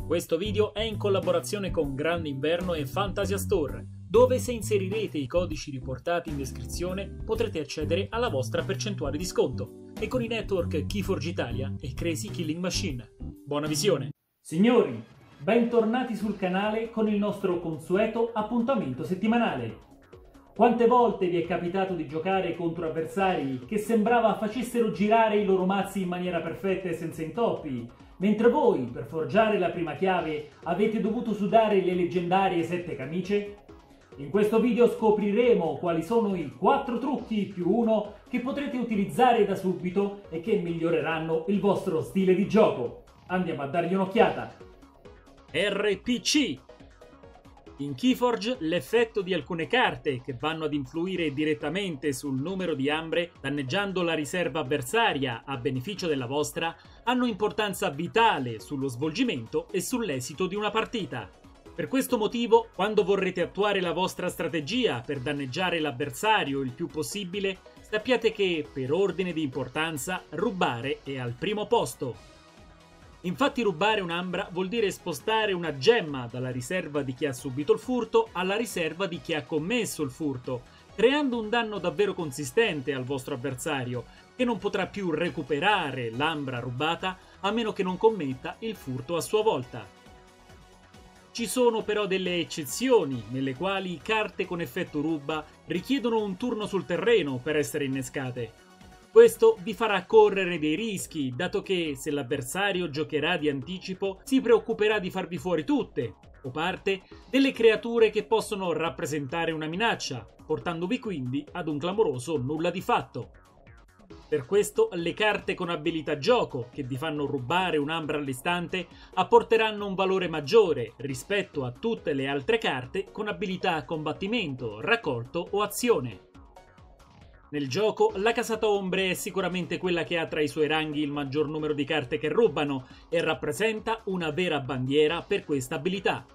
Questo video è in collaborazione con Grande Inverno e Fantasia Store, dove se inserirete i codici riportati in descrizione potrete accedere alla vostra percentuale di sconto, e con i network Keyforge Italia e Crazy Killing Machine. Buona visione! Signori, bentornati sul canale con il nostro consueto appuntamento settimanale. Quante volte vi è capitato di giocare contro avversari che sembrava facessero girare i loro mazzi in maniera perfetta e senza intoppi, mentre voi, per forgiare la prima chiave, avete dovuto sudare le leggendarie 7 camicie? In questo video scopriremo quali sono i 4 trucchi più 1 che potrete utilizzare da subito e che miglioreranno il vostro stile di gioco. Andiamo a dargli un'occhiata. RPC. In Keyforge l'effetto di alcune carte che vanno ad influire direttamente sul numero di ambre, danneggiando la riserva avversaria a beneficio della vostra, hanno importanza vitale sullo svolgimento e sull'esito di una partita. Per questo motivo, quando vorrete attuare la vostra strategia per danneggiare l'avversario il più possibile, sappiate che, per ordine di importanza, rubare è al primo posto. Infatti rubare un'ambra vuol dire spostare una gemma dalla riserva di chi ha subito il furto alla riserva di chi ha commesso il furto, creando un danno davvero consistente al vostro avversario, che non potrà più recuperare l'ambra rubata a meno che non commetta il furto a sua volta. Ci sono però delle eccezioni, nelle quali carte con effetto ruba richiedono un turno sul terreno per essere innescate. Questo vi farà correre dei rischi, dato che se l'avversario giocherà di anticipo si preoccuperà di farvi fuori tutte, o parte, delle creature che possono rappresentare una minaccia, portandovi quindi ad un clamoroso nulla di fatto. Per questo le carte con abilità gioco, che vi fanno rubare un'ambra all'istante, apporteranno un valore maggiore rispetto a tutte le altre carte con abilità combattimento, raccolto o azione. Nel gioco, la casata ombre è sicuramente quella che ha tra i suoi ranghi il maggior numero di carte che rubano e rappresenta una vera bandiera per questa abilità.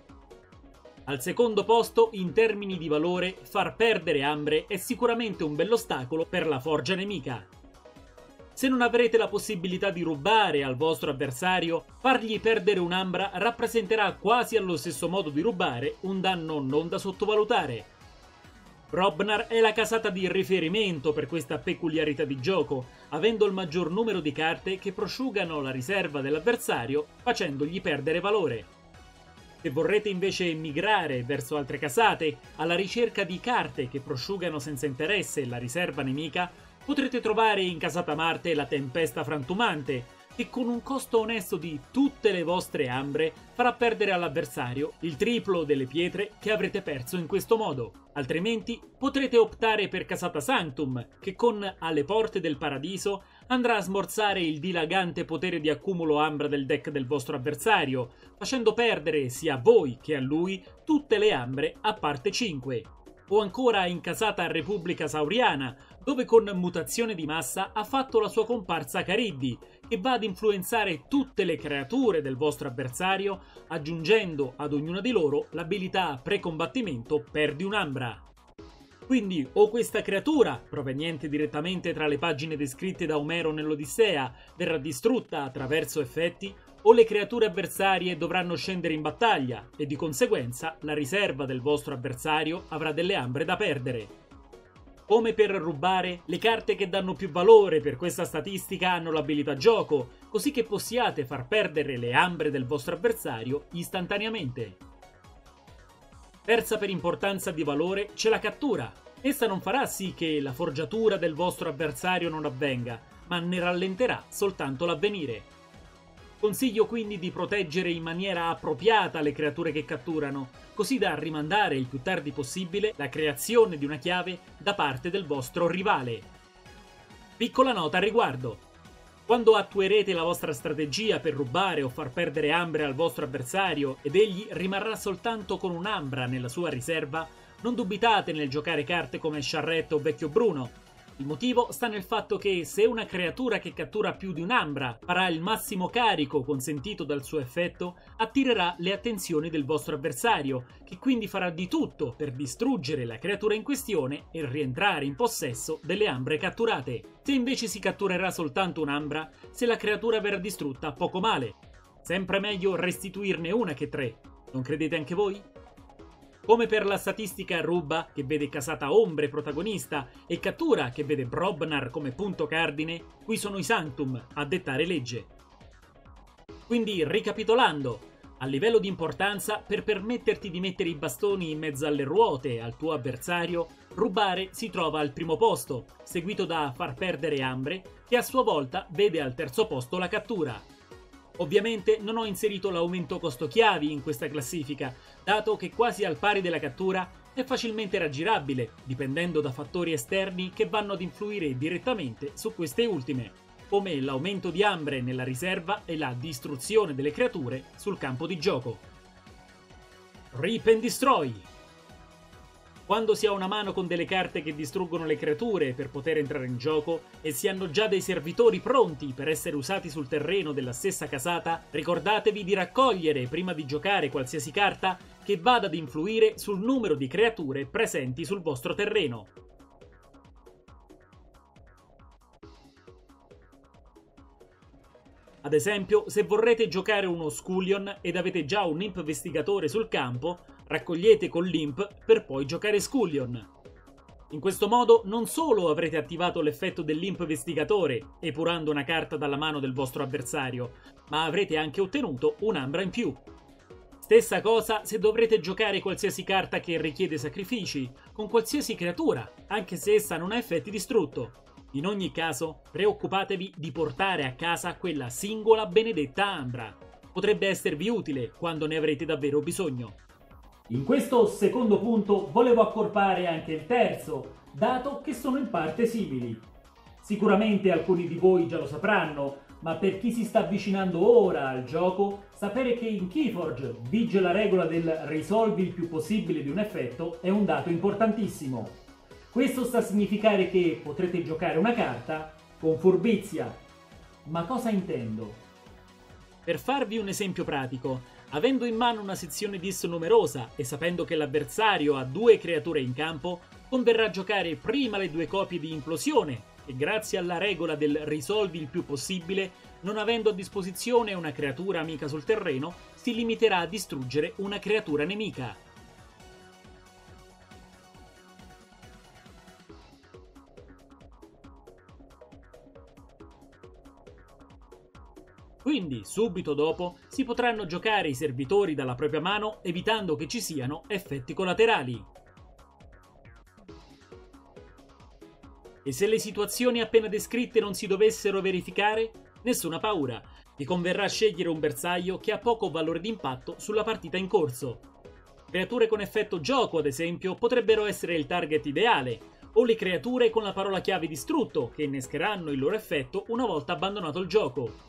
Al secondo posto, in termini di valore, far perdere ambre è sicuramente un bell'ostacolo per la forgia nemica. Se non avrete la possibilità di rubare al vostro avversario, fargli perdere un'ambra rappresenterà quasi allo stesso modo di rubare un danno non da sottovalutare. Brobnar è la casata di riferimento per questa peculiarità di gioco, avendo il maggior numero di carte che prosciugano la riserva dell'avversario facendogli perdere valore. Se vorrete invece migrare verso altre casate, alla ricerca di carte che prosciugano senza interesse la riserva nemica, potrete trovare in casata Marte la Tempesta Frantumante, che con un costo onesto di tutte le vostre ambre farà perdere all'avversario il triplo delle pietre che avrete perso in questo modo. Altrimenti potrete optare per casata Sanctum, che con Alle Porte del Paradiso andrà a smorzare il dilagante potere di accumulo ambra del deck del vostro avversario, facendo perdere sia a voi che a lui tutte le ambre a parte 5. O ancora in casata Repubblica Sauriana, dove con Mutazione di Massa ha fatto la sua comparsa Cariddi, che va ad influenzare tutte le creature del vostro avversario, aggiungendo ad ognuna di loro l'abilità pre-combattimento Perdi un'ambra. Quindi o questa creatura, proveniente direttamente tra le pagine descritte da Omero nell'Odissea, verrà distrutta attraverso effetti, o le creature avversarie dovranno scendere in battaglia e di conseguenza la riserva del vostro avversario avrà delle ambre da perdere. Come per rubare, le carte che danno più valore per questa statistica hanno l'abilità gioco, così che possiate far perdere le ambre del vostro avversario istantaneamente. Terza per importanza di valore c'è la cattura. Essa non farà sì che la forgiatura del vostro avversario non avvenga, ma ne rallenterà soltanto l'avvenire. Consiglio quindi di proteggere in maniera appropriata le creature che catturano, così da rimandare il più tardi possibile la creazione di una chiave da parte del vostro rivale. Piccola nota al riguardo. Quando attuerete la vostra strategia per rubare o far perdere ambre al vostro avversario ed egli rimarrà soltanto con un'ambra nella sua riserva, non dubitate nel giocare carte come Charrette o Vecchio Bruno. Il motivo sta nel fatto che se una creatura che cattura più di un'ambra farà il massimo carico consentito dal suo effetto, attirerà le attenzioni del vostro avversario, che quindi farà di tutto per distruggere la creatura in questione e rientrare in possesso delle ambre catturate. Se invece si catturerà soltanto un'ambra, se la creatura verrà distrutta poco male. Sempre meglio restituirne una che 3, non credete anche voi? Come per la statistica ruba, che vede casata Ombre protagonista, e cattura, che vede Brobnar come punto cardine, qui sono i Sanctum a dettare legge. Quindi, ricapitolando, a livello di importanza, per permetterti di mettere i bastoni in mezzo alle ruote al tuo avversario, rubare si trova al primo posto, seguito da far perdere Ambre, che a sua volta vede al terzo posto la cattura. Ovviamente non ho inserito l'aumento costo chiavi in questa classifica, dato che quasi al pari della cattura è facilmente raggirabile, dipendendo da fattori esterni che vanno ad influire direttamente su queste ultime, come l'aumento di Ambre nella riserva e la distruzione delle creature sul campo di gioco. Rip and Destroy. Quando si ha una mano con delle carte che distruggono le creature per poter entrare in gioco e si hanno già dei servitori pronti per essere usati sul terreno della stessa casata, ricordatevi di raccogliere prima di giocare qualsiasi carta che vada ad influire sul numero di creature presenti sul vostro terreno. Ad esempio, se vorrete giocare uno Scullion ed avete già un Imp Vestigatore sul campo, raccogliete con l'Imp per poi giocare Scullion. In questo modo non solo avrete attivato l'effetto dell'Imp Vestigatore, epurando una carta dalla mano del vostro avversario, ma avrete anche ottenuto un'Ambra in più. Stessa cosa se dovrete giocare qualsiasi carta che richiede sacrifici, con qualsiasi creatura, anche se essa non ha effetti distrutto. In ogni caso, preoccupatevi di portare a casa quella singola benedetta Ambra. Potrebbe esservi utile quando ne avrete davvero bisogno. In questo secondo punto volevo accorpare anche il terzo, dato che sono in parte simili. Sicuramente alcuni di voi già lo sapranno, ma per chi si sta avvicinando ora al gioco, sapere che in Keyforge vige la regola del risolvi il più possibile di un effetto è un dato importantissimo. Questo sta a significare che potrete giocare una carta con furbizia. Ma cosa intendo? Per farvi un esempio pratico, avendo in mano una sezione dis numerosa e sapendo che l'avversario ha 2 creature in campo, converrà giocare prima le 2 copie di implosione e grazie alla regola del risolvi il più possibile, non avendo a disposizione una creatura amica sul terreno, si limiterà a distruggere una creatura nemica. Quindi, subito dopo, si potranno giocare i servitori dalla propria mano evitando che ci siano effetti collaterali. E se le situazioni appena descritte non si dovessero verificare? Nessuna paura, vi converrà scegliere un bersaglio che ha poco valore d'impatto sulla partita in corso. Creature con effetto gioco, ad esempio, potrebbero essere il target ideale, o le creature con la parola chiave distrutto, che innescheranno il loro effetto una volta abbandonato il gioco.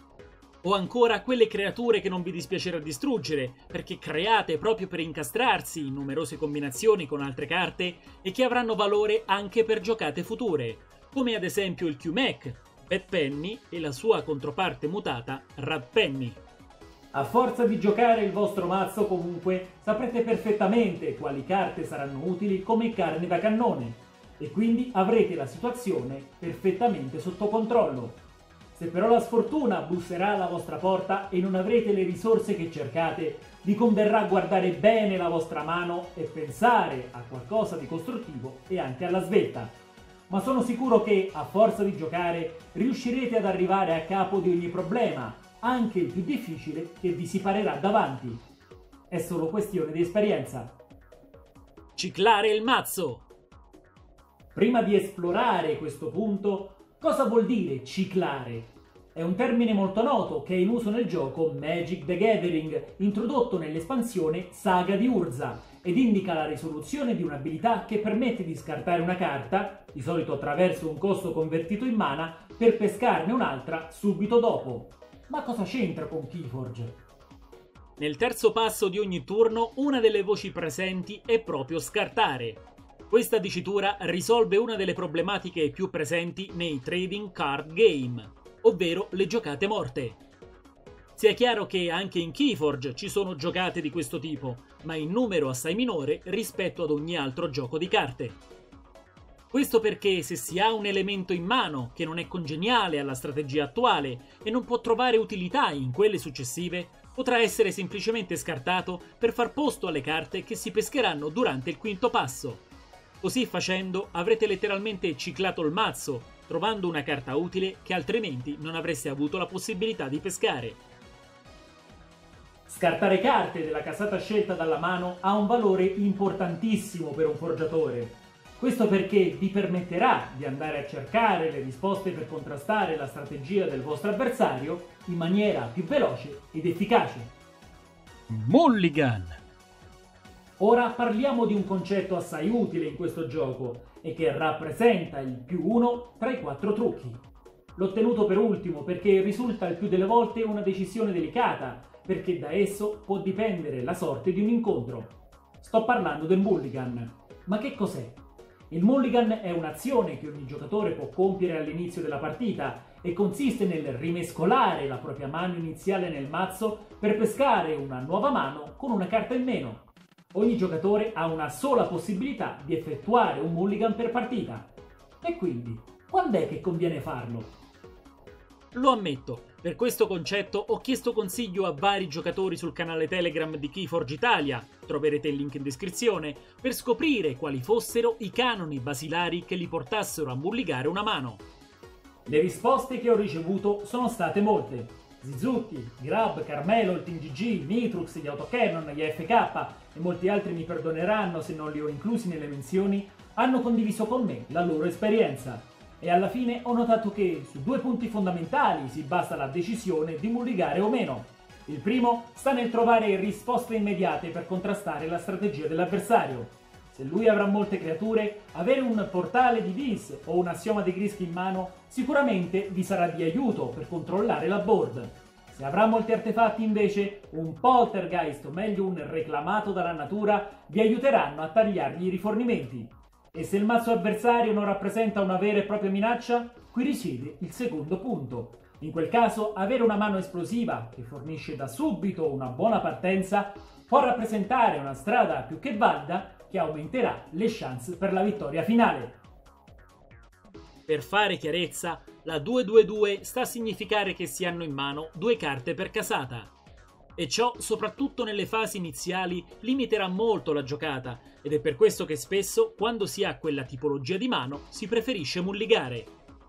O ancora quelle creature che non vi dispiacerà distruggere, perché create proprio per incastrarsi in numerose combinazioni con altre carte e che avranno valore anche per giocate future, come ad esempio il Q-Mech, Bad Penny e la sua controparte mutata Rad Penny. A forza di giocare il vostro mazzo comunque saprete perfettamente quali carte saranno utili come carne da cannone e quindi avrete la situazione perfettamente sotto controllo. Se però la sfortuna busserà alla vostra porta e non avrete le risorse che cercate, vi converrà guardare bene la vostra mano e pensare a qualcosa di costruttivo e anche alla svelta. Ma sono sicuro che, a forza di giocare, riuscirete ad arrivare a capo di ogni problema, anche il più difficile che vi si parerà davanti. È solo questione di esperienza. Ciclare il mazzo! Prima di esplorare questo punto, cosa vuol dire ciclare? È un termine molto noto che è in uso nel gioco Magic the Gathering, introdotto nell'espansione Saga di Urza, ed indica la risoluzione di un'abilità che permette di scartare una carta, di solito attraverso un costo convertito in mana, per pescarne un'altra subito dopo. Ma cosa c'entra con Keyforge? Nel terzo passo di ogni turno, una delle voci presenti è proprio scartare. Questa dicitura risolve una delle problematiche più presenti nei trading card game, ovvero le giocate morte. Sia chiaro che anche in Keyforge ci sono giocate di questo tipo, ma in numero assai minore rispetto ad ogni altro gioco di carte. Questo perché se si ha un elemento in mano che non è congeniale alla strategia attuale e non può trovare utilità in quelle successive, potrà essere semplicemente scartato per far posto alle carte che si pescheranno durante il quinto passo. Così facendo avrete letteralmente ciclato il mazzo, trovando una carta utile che altrimenti non avreste avuto la possibilità di pescare. Scartare carte della casata scelta dalla mano ha un valore importantissimo per un forgiatore. Questo perché vi permetterà di andare a cercare le risposte per contrastare la strategia del vostro avversario in maniera più veloce ed efficace. Mulligan! Ora parliamo di un concetto assai utile in questo gioco e che rappresenta il +1 tra i 4 trucchi. L'ho tenuto per ultimo perché risulta il più delle volte una decisione delicata, perché da esso può dipendere la sorte di un incontro. Sto parlando del mulligan. Ma che cos'è? Il mulligan è un'azione che ogni giocatore può compiere all'inizio della partita e consiste nel rimescolare la propria mano iniziale nel mazzo per pescare una nuova mano con una carta in meno. Ogni giocatore ha una sola possibilità di effettuare un mulligan per partita. E quindi, quando è che conviene farlo? Lo ammetto, per questo concetto ho chiesto consiglio a vari giocatori sul canale Telegram di Keyforge Italia, troverete il link in descrizione, per scoprire quali fossero i canoni basilari che li portassero a mulligare una mano. Le risposte che ho ricevuto sono state molte. Zizuki, Grab, Carmelo, il Team GG, Nitrux, gli Autocannon, gli AFK e molti altri mi perdoneranno se non li ho inclusi nelle menzioni, hanno condiviso con me la loro esperienza. E alla fine ho notato che su 2 punti fondamentali si basa la decisione di mulligare o meno. Il primo sta nel trovare risposte immediate per contrastare la strategia dell'avversario. Se lui avrà molte creature, avere un portale di Vis o un assioma di Grisky in mano sicuramente vi sarà di aiuto per controllare la board. Se avrà molti artefatti invece, un poltergeist o meglio un reclamato dalla natura vi aiuteranno a tagliargli i rifornimenti. E se il mazzo avversario non rappresenta una vera e propria minaccia, qui risiede il secondo punto. In quel caso, avere una mano esplosiva che fornisce da subito una buona partenza può rappresentare una strada più che valida che aumenterà le chance per la vittoria finale. Per fare chiarezza, la 2-2-2 sta a significare che si hanno in mano 2 carte per casata. E ciò, soprattutto nelle fasi iniziali, limiterà molto la giocata, ed è per questo che spesso, quando si ha quella tipologia di mano, si preferisce mulligare.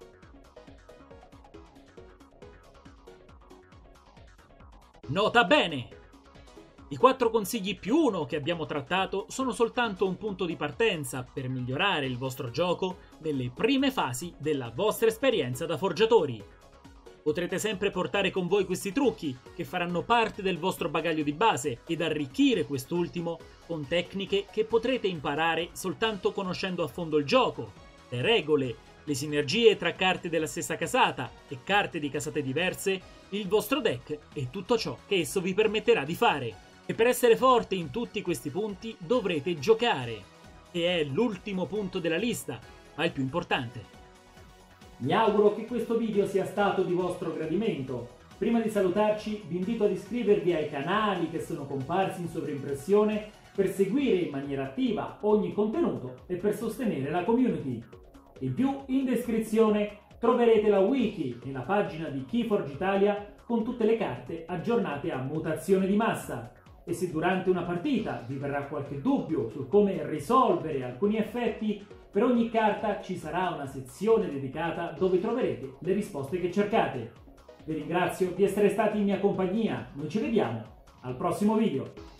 Nota bene! I 4 consigli +1 che abbiamo trattato sono soltanto un punto di partenza per migliorare il vostro gioco nelle prime fasi della vostra esperienza da forgiatori. Potrete sempre portare con voi questi trucchi che faranno parte del vostro bagaglio di base ed arricchire quest'ultimo con tecniche che potrete imparare soltanto conoscendo a fondo il gioco, le regole, le sinergie tra carte della stessa casata e carte di casate diverse, il vostro deck e tutto ciò che esso vi permetterà di fare. E per essere forte in tutti questi punti dovrete giocare, che è l'ultimo punto della lista, ma il più importante. Mi auguro che questo video sia stato di vostro gradimento. Prima di salutarci vi invito ad iscrivervi ai canali che sono comparsi in sovraimpressione per seguire in maniera attiva ogni contenuto e per sostenere la community. In più, in descrizione troverete la wiki e la pagina di Keyforge Italia con tutte le carte aggiornate a mutazione di massa. E se durante una partita vi verrà qualche dubbio su come risolvere alcuni effetti, per ogni carta ci sarà una sezione dedicata dove troverete le risposte che cercate. Vi ringrazio di essere stati in mia compagnia, noi ci vediamo al prossimo video.